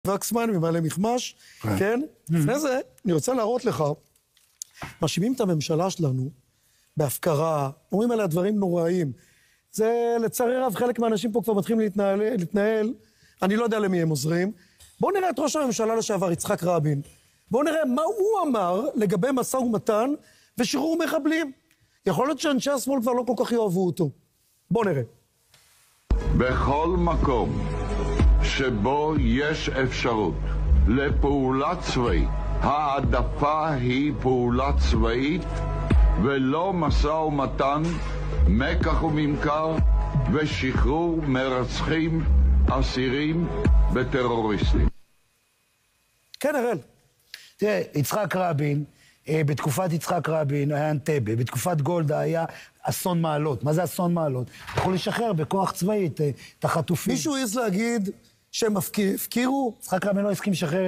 וקסמן ממעלה מכמש, כן? לפני זה, אני רוצה להראות לך, מאשימים את הממשלה שלנו בהפקרה, אומרים עליה דברים נוראיים. זה, לצערי רב, חלק מהאנשים פה כבר מתחילים להתנהל, אני לא יודע למי הם עוזרים. בואו נראה את ראש הממשלה לשעבר, יצחק רבין. בואו נראה מה הוא אמר לגבי משא ומתן ושחרור מחבלים. יכול להיות שאנשי השמאל כבר לא כל כך יאהבו אותו. בואו נראה. בכל מקום שבו יש אפשרות לפעולה צבאית, העדפה היא פעולה צבאית ולא משא ומתן, מקח וממכר ושחרור מרצחים, אסירים וטרוריסטים. כן, הראל. תראה, יצחק רבין, בתקופת יצחק רבין היה אנטבה, בתקופת גולדה היה אסון מעלות. מה זה אסון מעלות? יכול לשחרר בכוח צבאי את החטופים. מישהו העז להגיד שהם הפקירו? יצחק רבין לא הסכים לשחרר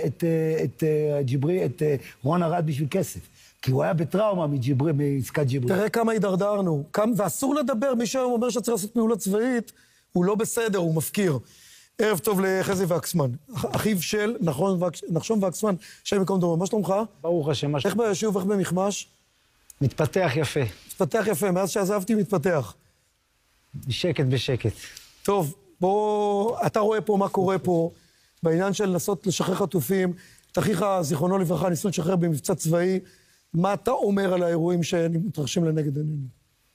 את רון ארד בשביל כסף. כי הוא היה בטראומה מעסקת ג'יברי. תראה כמה הידרדרנו. ואסור לדבר, מי שהיום אומר שצריך לעשות פעולה צבאית, הוא לא בסדר, הוא מפקיר. ערב טוב לחזי וקסמן, אחיו של נחשון וקסמן, שם מקום דומה. מה שלומך? ברוך השם, מה שלומך? איך ביישוב, איך במכמש? מתפתח יפה. מתפתח יפה, מאז שעזבתי מתפתח. בשקט בשקט. טוב, בוא, אתה רואה פה מה קורה פה, בעניין של לנסות לשחרר חטופים, את אחיך, זיכרונו לברכה, ניסו לשחרר במבצע צבאי, מה אתה אומר על האירועים שמתרחשים לנגד עינינו?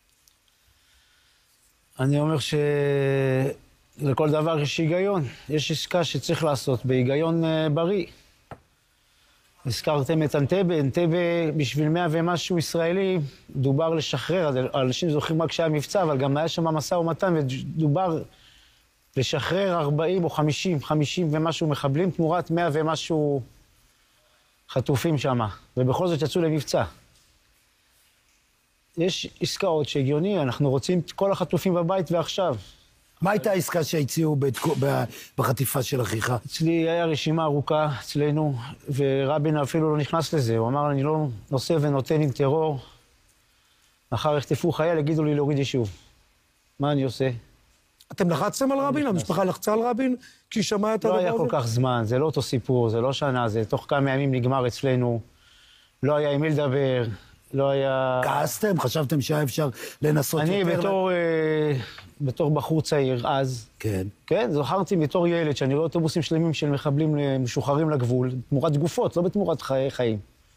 אני אומר לכל דבר יש היגיון. יש עסקה שצריך לעשות בהיגיון בריא. הזכרתם את אנטבה. אנטבה בשביל 100 ומשהו ישראלי דובר לשחרר. אנשים זוכרים רק שהיה מבצע, אבל גם היה שם משא ומתן ודובר לשחרר 40 או 50 ומשהו מחבלים תמורת 100 ומשהו חטופים שם. ובכל זאת יצאו למבצע. יש עסקאות שהגיוני, אנחנו רוצים את כל החטופים בבית ועכשיו. מה הייתה העסקה שהציעו בחטיפה של אחיך? אצלי היה רשימה ארוכה אצלנו, ורבין אפילו לא נכנס לזה. הוא אמר, אני לא נושא ונותן עם טרור. מחר יחטפו חייל, יגידו לי להוריד יישוב. מה אני עושה? אתם לחצתם על רבין? המשפחה לחצה על רבין? כשהיא שמעה את הדבר הזה? לא היה כל כך זמן, זה לא אותו סיפור, זה לא שנה, זה תוך כמה ימים נגמר אצלנו. לא היה עם מי לדבר, לא היה... כעסתם? חשבתם שהיה אפשר לנסות יותר? אני בתור בחור צעיר אז, כן, זוכרתי בתור ילד שאני רואה אוטובוסים שלמים של מחבלים משוחררים לגבול, תמורת גופות, לא בתמורת חיים.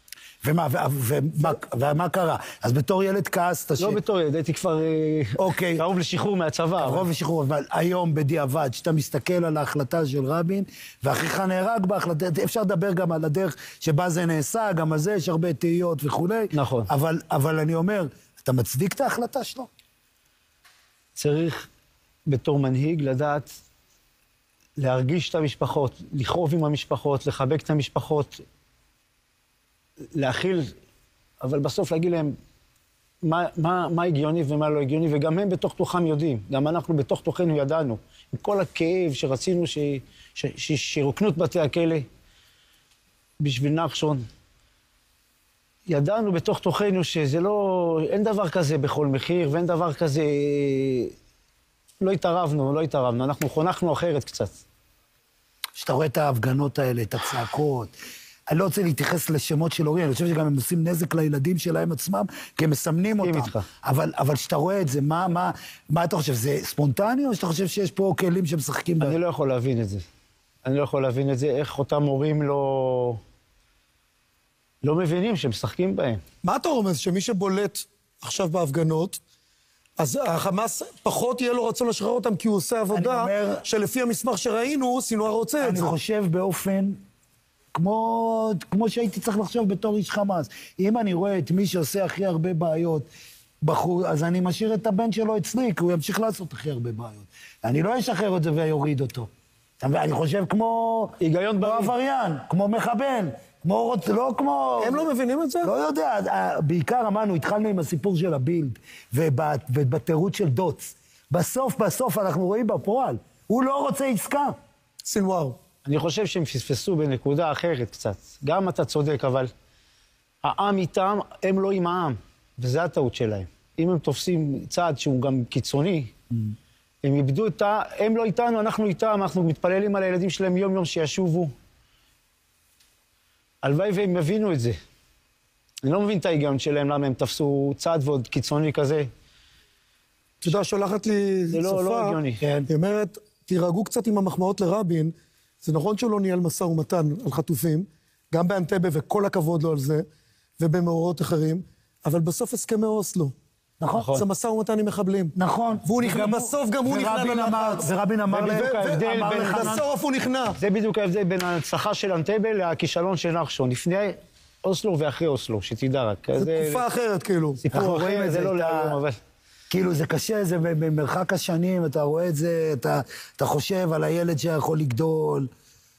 ומה קרה? אז בתור ילד כעסת לא בתור ילד, הייתי כבר קרוב לשחרור מהצבא. קרוב לשחרור, אבל היום בדיעבד, שאתה מסתכל על ההחלטה של רבין, ואחיך נהרג בהחלטה, אפשר לדבר גם על הדרך שבה זה נעשה, גם על זה יש הרבה תהיות וכו'. נכון. אבל אני אומר, אתה מצדיק את ההחלטה שלו? צריך בתור מנהיג לדעת להרגיש את המשפחות, לכאוב עם המשפחות, לחבק את המשפחות, להכיל, אבל בסוף להגיד להם מה הגיוני ומה לא הגיוני, וגם הם בתוך תוכם יודעים, גם אנחנו בתוך תוכנו ידענו, עם כל הכאב שרצינו שירוקנו את בתי הכלא בשביל נחשון, ידענו בתוך תוכנו שזה לא, אין דבר כזה בכל מחיר, ואין דבר כזה, לא התערבנו, אנחנו חונכנו אחרת קצת. שאתה רואה את ההפגנות האלה, את הצעקות, אני לא רוצה להתייחס לשמות של הורים, אני חושב שגם הם עושים נזק לילדים שלהם עצמם, כי הם מסמנים אותם. אבל שאתה רואה את זה, מה אתה חושב? זה ספונטני, או שאתה חושב שיש פה כלים שמשחקים בהם? אני לא יכול להבין את זה. איך אותם הורים לא מבינים שהם משחקים בהם. מה אתה רומז? שמי שבולט עכשיו בהפגנות, אז החמאס פחות יהיה לו רצון לשחרר אותם, כי הוא עושה עבודה שלפי המסמך שראינו, סינואר רוצה את זה. אני חושב באופן... כמו שהייתי צריך לחשוב בתור איש חמאס. אם אני רואה את מי שעושה הכי הרבה בעיות בחור, אז אני משאיר את הבן שלו אצלי, כי הוא ימשיך לעשות הכי הרבה בעיות. אני לא אשחרר את זה ויוריד אותו. אני חושב כמו עבריין, כמו מחבל, לא כמו... הם לא מבינים את זה? לא יודע, בעיקר אמרנו, התחלנו עם הסיפור של הבילד, ובתירוץ של דוץ. בסוף אנחנו רואים בפועל, הוא לא רוצה עסקה. סינואר. אני חושב שהם פספסו בנקודה אחרת קצת. גם אתה צודק, אבל העם איתם, הם לא עם העם, וזה הטעות שלהם. אם הם תופסים צעד שהוא גם קיצוני, הם איבדו הם לא איתנו, אנחנו איתם, אנחנו מתפללים על הילדים שלהם יום-יום שישובו. הלוואי והם יבינו את זה. אני לא מבין את ההיגיון שלהם, למה הם תפסו צעד ועוד קיצוני כזה. אתה יודע, שולחת לי זה צופה, לא הגיוני. היא אומרת, תירגעו קצת עם המחמאות לרבין, זה נכון שהוא לא ניהל משא ומתן על חטופים, גם באנטבה וכל הכבוד לו על זה, ובמאורעות אחרים, אבל בסוף הסכמי אוסלו. נכון. זה משא ומתן עם מחבלים. נכון. והוא נכנע, בסוף גם הוא נכנע ללחץ. ורבין אמר בדיוק ההבדל בין... בסוף הוא נכנע. זה בדיוק ההבדל בין ההצלחה של אנטבה לכישלון של נחשון, לפני אוסלו ואחרי אוסלו, שתדע רק. זה תקופה אחרת, כאילו. סיפור אחר, זה לא להיום, אבל... כאילו זה קשה, זה במרחק השנים, אתה רואה את זה, אתה חושב על הילד שיכול לגדול.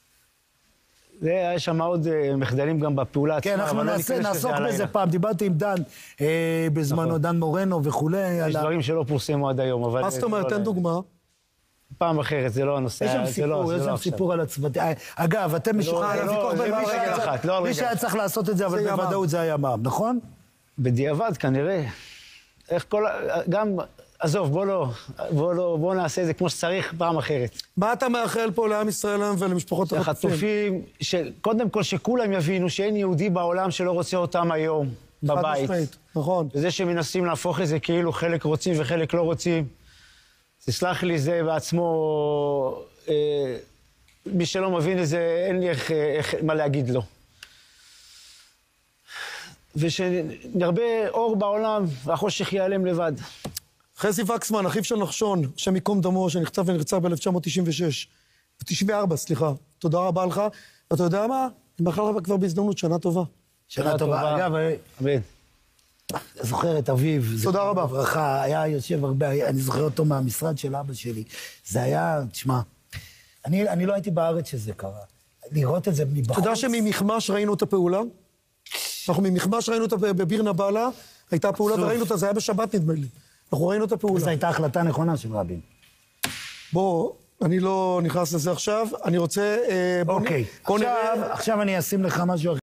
יש שם עוד מחדלים גם בפעולה עצמה. כן, אנחנו נעסוק בזה פעם. דיברתי עם דן בזמנו, דן מורנו וכולי. יש דברים שלא פורסמו עד היום, אבל... מה זאת אומרת, תן דוגמה. פעם אחרת, זה לא הנושא. יש שם סיפור על הצוותים. אגב, אתם משוחררים. מי שהיה צריך לעשות את זה, אבל בוודאות זה היה מע"מ, נכון? בדיעבד, כנראה. איך כל... גם... עזוב, בוא נעשה את זה כמו שצריך פעם אחרת. מה אתה מאחל פה לעם ישראל היום ולמשפחות החטופים? קודם כל שכולם יבינו שאין יהודי בעולם שלא רוצה אותם היום בבית. נכון. וזה שמנסים להפוך את זה כאילו חלק רוצים וחלק לא רוצים. תסלח לי, זה בעצמו... מי שלא מבין את זה, אין לי מה להגיד לו. ושנרבה אור בעולם והחושך ייעלם לבד. חזי וקסמן, אחיו של נחשון, השם ייקום דמו, שנחצב ונרצח ב-1996. ב-94, סליחה. תודה רבה לך. ואתה יודע מה? אני מאחל לך כבר בהזדמנות, שנה טובה. שנה טובה. אגב, זוכר את אביו. תודה רבה. ברכה, היה יושב הרבה, אני זוכר אותו מהמשרד של אבא שלי. זה היה, תשמע, אני לא הייתי בארץ שזה קרה. לראות את זה מבחוץ. אתה יודע שממחמש ראינו את הפעולה? אנחנו ממחמש ראינו אותה בביר נבאללה, הייתה פעולה וראינו אותה, זה היה בשבת נדמה לי. אנחנו ראינו את הפעולה. זו הייתה החלטה נכונה של רבין. בוא, אני לא נכנס לזה עכשיו, אני רוצה... אוקיי, עכשיו אני אשים לך משהו אחר.